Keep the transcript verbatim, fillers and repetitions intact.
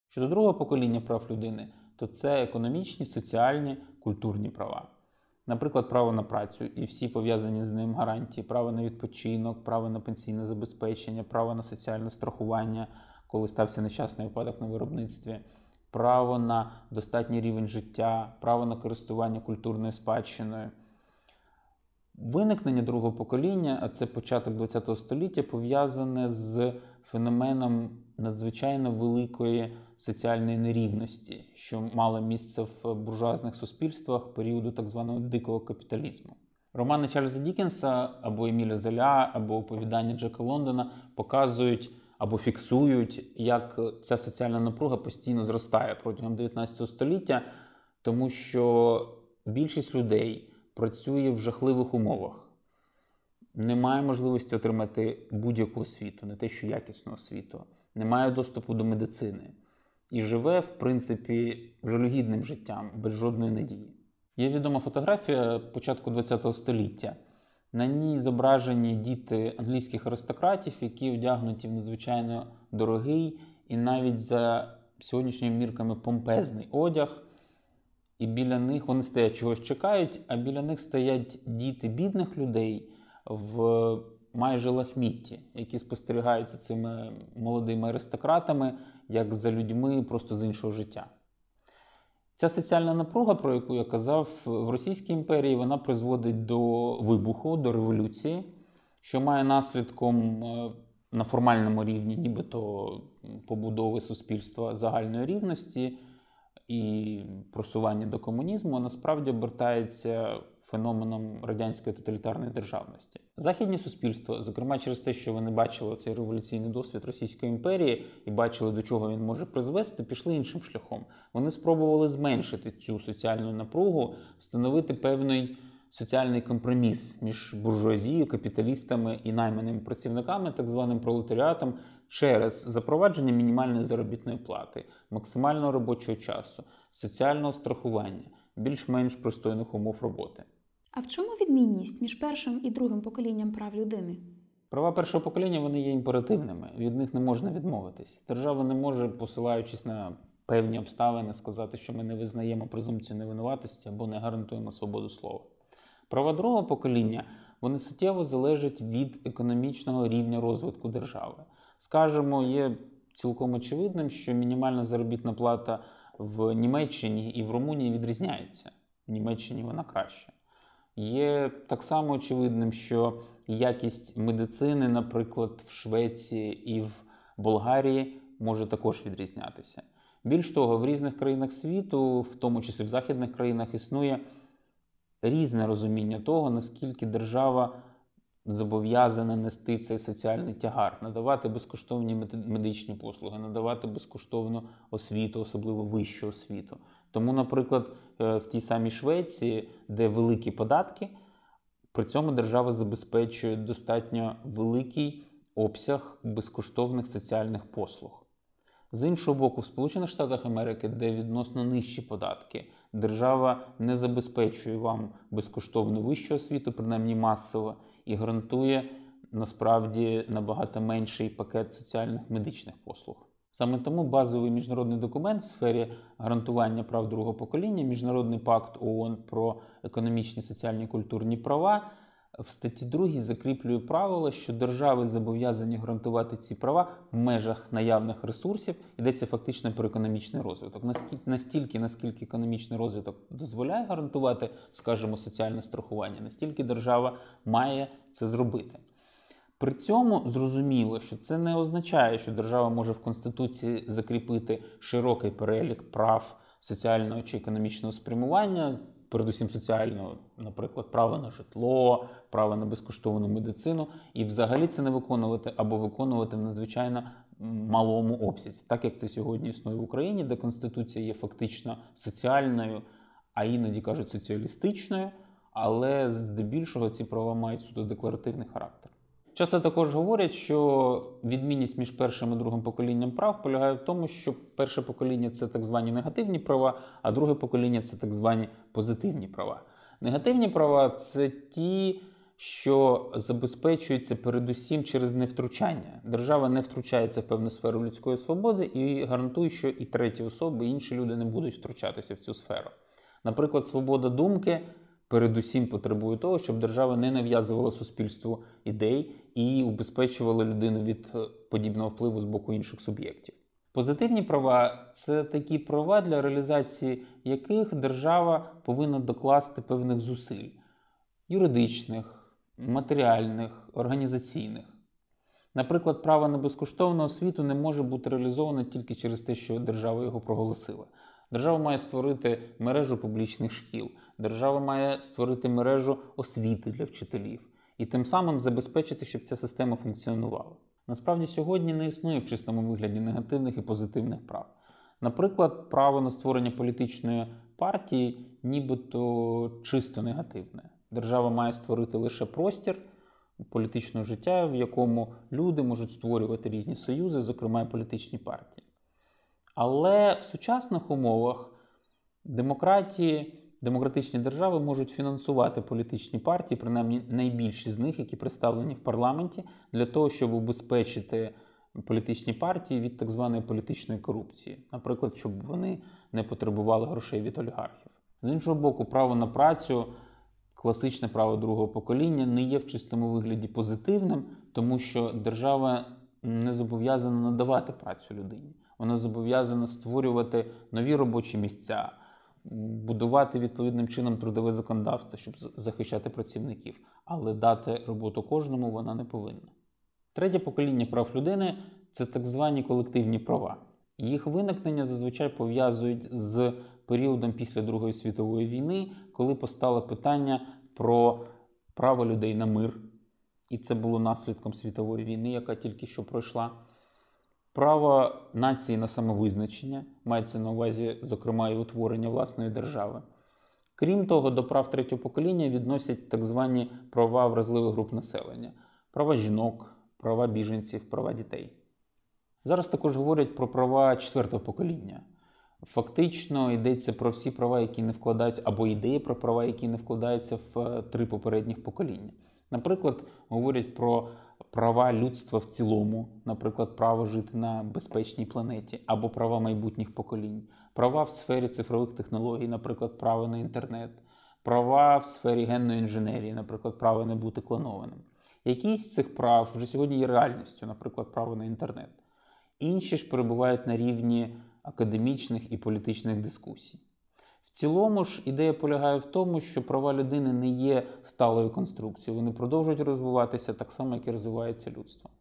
Щодо другого покоління прав людини, то це економічні, соціальні, культурні права. Наприклад, право на працю і всі пов'язані з ним гарантії, право на відпочинок, право на пенсійне забезпечення, право на соціальне страхування, коли стався нещасний випадок на виробництві, право на достатній рівень життя, право на користування культурною спадщиною. Виникнення другого покоління, а це початок ХХ століття, пов'язане з феноменом надзвичайно великої соціальної нерівності, що мало місце в буржуазних суспільствах періоду так званого дикого капіталізму. Романи Чарльза Діккенса або Еміля Золя, або оповідання Джека Лондона показують або фіксують, як ця соціальна напруга постійно зростає протягом дев'ятнадцятого століття, тому що більшість людей працює в жахливих умовах. Немає можливості отримати будь-яку освіту, не те, що якісну освіту. Немає доступу до медицини. І живе, в принципі, жалюгідним життям, без жодної надії. Є відома фотографія початку ХХ століття. На ній зображені діти англійських аристократів, які одягнуті в надзвичайно дорогий і навіть за сьогоднішніми мірками помпезний одяг. І біля них вони стоять, чогось чекають, а біля них стоять діти бідних людей в майже лахмітті, які спостерігають за цими молодими аристократами, як за людьми просто з іншого життя. Ця соціальна напруга, про яку я казав, в Російській імперії, вона призводить до вибуху, до революції, що має наслідком на формальному рівні нібито побудови суспільства загальної рівності і просування до комунізму, а насправді обертається феноменом радянської тоталітарної державності. Західні суспільства, зокрема через те, що вони бачили цей революційний досвід Російської імперії і бачили, до чого він може призвести, пішли іншим шляхом. Вони спробували зменшити цю соціальну напругу, встановити певний соціальний компроміс між буржуазією, капіталістами і найманими працівниками, так званим пролетаріатом, через запровадження мінімальної заробітної плати, максимального робочого часу, соціального страхування, більш-менш пристойних умов роботи. А в чому відмінність між першим і другим поколінням прав людини? Права першого покоління, вони є імперативними, від них не можна відмовитись. Держава не може, посилаючись на певні обставини, сказати, що ми не визнаємо презумпцію невинуватості або не гарантуємо свободу слова. Права другого покоління, вони суттєво залежать від економічного рівня розвитку держави. Скажемо, є цілком очевидним, що мінімальна заробітна плата в Німеччині і в Румунії відрізняється. В Німеччині вона краща. Є так само очевидним, що якість медицини, наприклад, в Швеції і в Болгарії може також відрізнятися. Більш того, в різних країнах світу, в тому числі в західних країнах, існує різне розуміння того, наскільки держава зобов'язана нести цей соціальний тягар, надавати безкоштовні медичні послуги, надавати безкоштовну освіту, особливо вищу освіту. Тому, наприклад, в тій самій Швеції, де великі податки, при цьому держава забезпечує достатньо великий обсяг безкоштовних соціальних послуг. З іншого боку, в Сполучених Штатах Америки, де відносно нижчі податки, держава не забезпечує вам безкоштовну вищу освіту, принаймні масово, і гарантує насправді набагато менший пакет соціальних медичних послуг. Саме тому базовий міжнародний документ в сфері гарантування прав другого покоління, Міжнародний пакт ООН про економічні, соціальні і культурні права, в статті другій закріплює правило, що держави зобов'язані гарантувати ці права в межах наявних ресурсів. Йдеться фактично про економічний розвиток. Настільки, наскільки економічний розвиток дозволяє гарантувати, скажімо, соціальне страхування, настільки держава має це зробити. При цьому зрозуміло, що це не означає, що держава може в Конституції закріпити широкий перелік прав соціального чи економічного спрямування, передусім соціального, наприклад, право на житло, право на безкоштовну медицину, і взагалі це не виконувати або виконувати в надзвичайно малому обсязі, так як це сьогодні існує в Україні, де Конституція є фактично соціальною, а іноді кажуть соціалістичною, але здебільшого ці права мають суто декларативний характер. Часто також говорять, що відмінність між першим і другим поколінням прав полягає в тому, що перше покоління – це так звані негативні права, а друге покоління – це так звані позитивні права. Негативні права – це ті, що забезпечується передусім через невтручання. Держава не втручається в певну сферу людської свободи і гарантує, що і треті особи, і інші люди не будуть втручатися в цю сферу. Наприклад, свобода думки передусім потребує того, щоб держава не нав'язувала суспільству ідей і убезпечувала людину від подібного впливу з боку інших суб'єктів. Позитивні права – це такі права, для реалізації яких держава повинна докласти певних зусиль – юридичних, матеріальних, організаційних. Наприклад, право на безкоштовну освіту не може бути реалізовано тільки через те, що держава його проголосила. Держава має створити мережу публічних шкіл, держава має створити мережу освіти для вчителів і тим самим забезпечити, щоб ця система функціонувала. Насправді сьогодні не існує в чистому вигляді негативних і позитивних прав. Наприклад, право на створення політичної партії нібито чисто негативне. Держава має створити лише простір політичного життя, в якому люди можуть створювати різні союзи, зокрема і політичні партії. Але в сучасних умовах демократії, демократичні держави можуть фінансувати політичні партії, принаймні найбільші з них, які представлені в парламенті, для того, щоб убезпечити політичні партії від так званої політичної корупції. Наприклад, щоб вони не потребували грошей від олігархів. З іншого боку, право на працю, класичне право другого покоління, не є в чистому вигляді позитивним, тому що держава не зобов'язана надавати працю людині. Вона зобов'язана створювати нові робочі місця, будувати відповідним чином трудове законодавство, щоб захищати працівників. Але дати роботу кожному вона не повинна. Третє покоління прав людини – це так звані колективні права. Їх виникнення зазвичай пов'язують з періодом після Другої світової війни, коли постало питання про право людей на мир. І це було наслідком світової війни, яка тільки що пройшла. Право нації на самовизначення, мається на увазі, зокрема, і утворення власної держави. Крім того, до прав третього покоління відносять так звані права вразливих груп населення. Права жінок, права біженців, права дітей. Зараз також говорять про права четвертого покоління. Фактично йдеться про всі права, які не вкладаються, або ідеї про права, які не вкладаються в три попередніх покоління. Наприклад, говорять про права людства в цілому, наприклад, право жити на безпечній планеті, або права майбутніх поколінь, права в сфері цифрових технологій, наприклад, право на інтернет, права в сфері генної інженерії, наприклад, право не бути клонованим. Якісь з цих прав вже сьогодні є реальністю, наприклад, право на інтернет. Інші ж перебувають на рівні академічних і політичних дискусій. В цілому ж ідея полягає в тому, що права людини не є сталою конструкцією, вони продовжують розвиватися так само, як і розвивається людство.